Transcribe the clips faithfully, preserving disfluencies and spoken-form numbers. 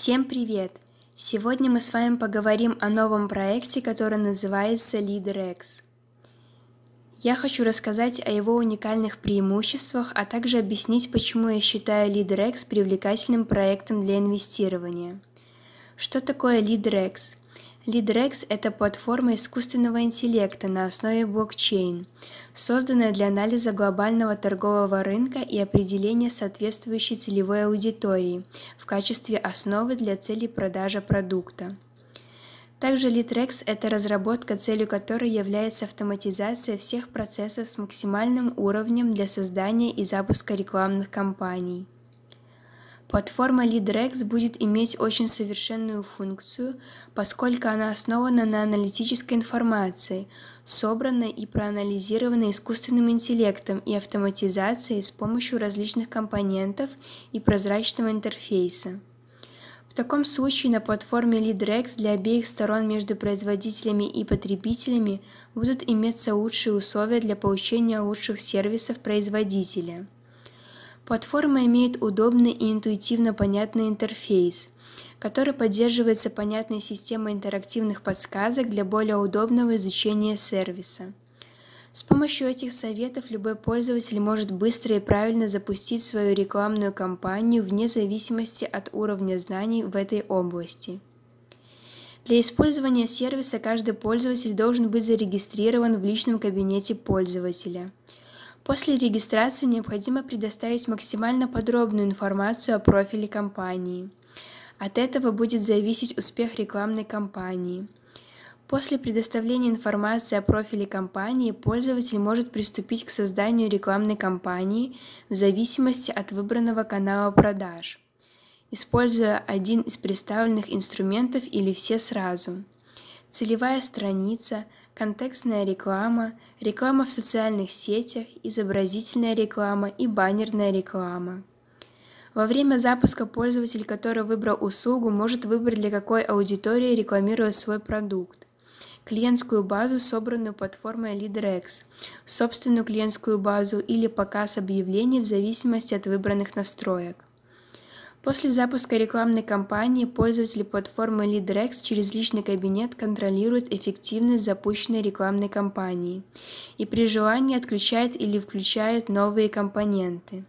Всем привет! Сегодня мы с вами поговорим о новом проекте, который называется LeaderX. Я хочу рассказать о его уникальных преимуществах, а также объяснить, почему я считаю LeaderX привлекательным проектом для инвестирования. Что такое LeaderX? LeaderX – это платформа искусственного интеллекта на основе блокчейн, созданная для анализа глобального торгового рынка и определения соответствующей целевой аудитории в качестве основы для целей продажи продукта. Также LeaderX – это разработка, целью которой является автоматизация всех процессов с максимальным уровнем для создания и запуска рекламных кампаний. Платформа LeaderX будет иметь очень совершенную функцию, поскольку она основана на аналитической информации, собранной и проанализированной искусственным интеллектом и автоматизацией с помощью различных компонентов и прозрачного интерфейса. В таком случае на платформе LeaderX для обеих сторон между производителями и потребителями будут иметься лучшие условия для получения лучших сервисов производителя. Платформа имеет удобный и интуитивно понятный интерфейс, который поддерживается понятной системой интерактивных подсказок для более удобного изучения сервиса. С помощью этих советов любой пользователь может быстро и правильно запустить свою рекламную кампанию вне зависимости от уровня знаний в этой области. Для использования сервиса каждый пользователь должен быть зарегистрирован в личном кабинете пользователя. После регистрации необходимо предоставить максимально подробную информацию о профиле компании. От этого будет зависеть успех рекламной кампании. После предоставления информации о профиле компании пользователь может приступить к созданию рекламной кампании в зависимости от выбранного канала продаж, используя один из представленных инструментов или все сразу. Целевая страница, контекстная реклама, реклама в социальных сетях, изобразительная реклама и баннерная реклама. Во время запуска пользователь, который выбрал услугу, может выбрать, для какой аудитории рекламировать свой продукт. Клиентскую базу, собранную платформой LeaderX, собственную клиентскую базу или показ объявлений в зависимости от выбранных настроек. После запуска рекламной кампании пользователи платформы LeaderX через личный кабинет контролируют эффективность запущенной рекламной кампании и при желании отключают или включают новые компоненты.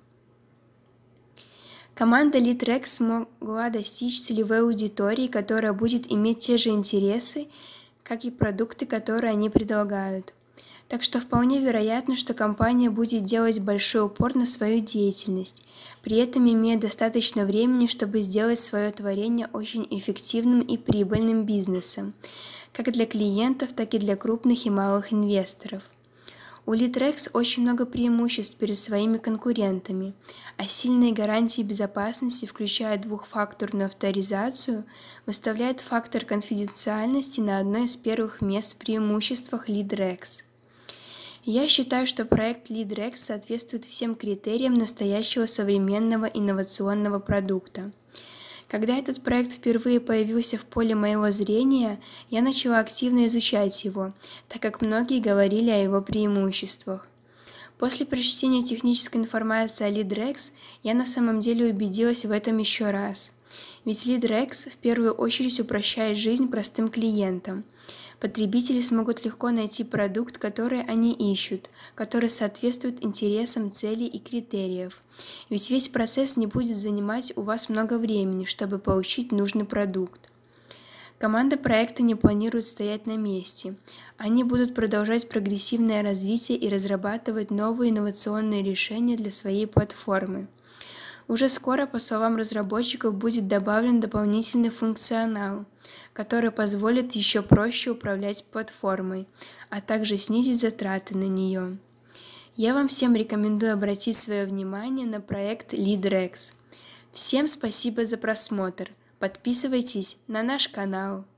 Команда LeaderX смогла достичь целевой аудитории, которая будет иметь те же интересы, как и продукты, которые они предлагают. Так что вполне вероятно, что компания будет делать большой упор на свою деятельность, при этом имея достаточно времени, чтобы сделать свое творение очень эффективным и прибыльным бизнесом, как для клиентов, так и для крупных и малых инвесторов. У LeaderX очень много преимуществ перед своими конкурентами, а сильные гарантии безопасности, включая двухфакторную авторизацию, выставляют фактор конфиденциальности на одно из первых мест в преимуществах LeaderX. Я считаю, что проект LeaderX соответствует всем критериям настоящего современного инновационного продукта. Когда этот проект впервые появился в поле моего зрения, я начала активно изучать его, так как многие говорили о его преимуществах. После прочтения технической информации о LeaderX я на самом деле убедилась в этом еще раз. Ведь LeaderX в первую очередь упрощает жизнь простым клиентам. Потребители смогут легко найти продукт, который они ищут, который соответствует интересам, целей и критериев. Ведь весь процесс не будет занимать у вас много времени, чтобы получить нужный продукт. Команда проекта не планирует стоять на месте. Они будут продолжать прогрессивное развитие и разрабатывать новые инновационные решения для своей платформы. Уже скоро, по словам разработчиков, будет добавлен дополнительный функционал, который позволит еще проще управлять платформой, а также снизить затраты на нее. Я вам всем рекомендую обратить свое внимание на проект LeaderX. Всем спасибо за просмотр. Подписывайтесь на наш канал.